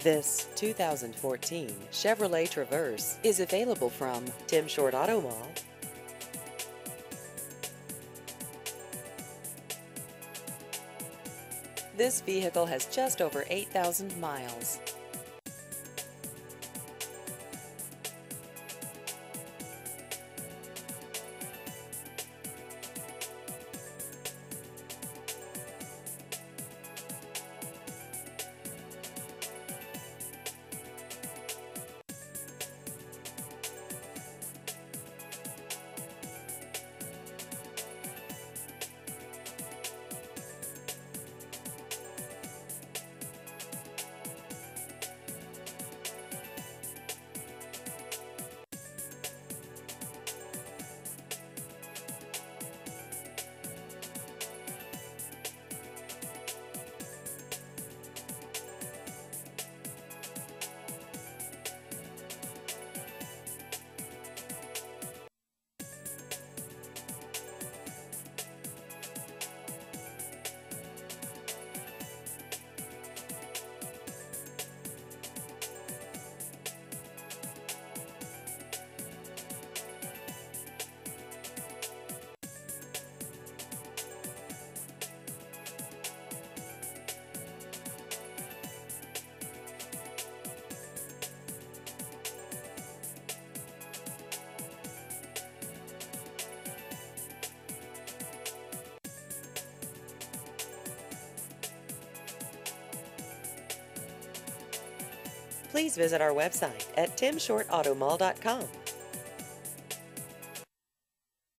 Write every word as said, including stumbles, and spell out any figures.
This two thousand fourteen Chevrolet Traverse is available from Tim Short Auto Mall. This vehicle has just over eight thousand miles. Please visit our website at tim short auto mall dot com.